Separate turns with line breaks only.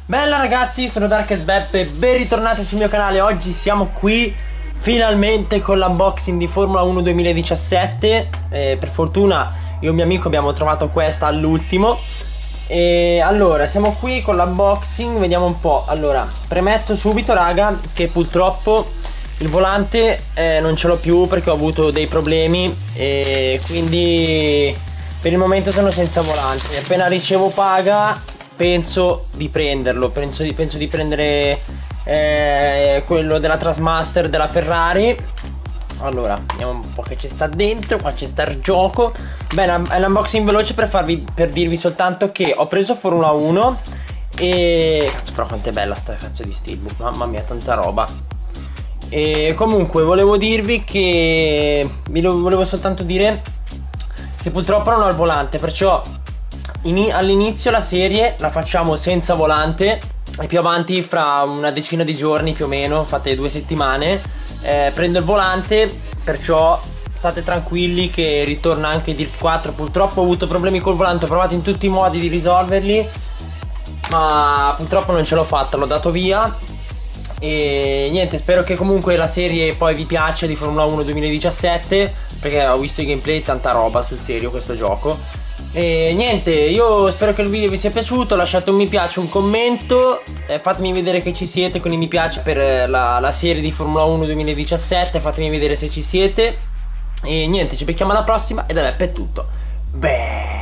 Bella ragazzi, sono Darkest Beppe, ben ritornati sul mio canale. Oggi siamo qui finalmente con l'unboxing di Formula 1 2017. Per fortuna io e un mio amico abbiamo trovato questa all'ultimo. E allora, siamo qui con l'unboxing, vediamo un po'. Allora, premetto subito raga che purtroppo il volante non ce l'ho più perché ho avuto dei problemi e quindi per il momento sono senza volante. Appena ricevo paga penso di prenderlo, penso di prendere quello della Trasmaster della Ferrari. Allora, vediamo un po' che ci sta dentro. Qua ci sta il gioco. Bene, è l'unboxing veloce per dirvi soltanto che ho preso Formula 1 e... Cazzo, però quanto è bella sta cazzo di steelbook, mamma mia, tanta roba. E comunque volevo dirvi che... volevo soltanto dire che purtroppo non ho il volante, perciò all'inizio la serie la facciamo senza volante e più avanti, fra una decina di giorni più o meno, fate 2 settimane, prendo il volante, perciò state tranquilli che ritorna anche Dirt 4. Purtroppo ho avuto problemi col volante, ho provato in tutti i modi di risolverli, ma purtroppo non ce l'ho fatta, l'ho dato via. E niente, spero che comunque la serie poi vi piaccia di Formula 1 2017, perché ho visto i gameplay, tanta roba sul serio questo gioco. E niente, io spero che il video vi sia piaciuto, lasciate un mi piace, un commento, fatemi vedere che ci siete con i mi piace per la serie di Formula 1 2017, fatemi vedere se ci siete. E niente, ci becchiamo alla prossima e da Beppe è tutto. Beh.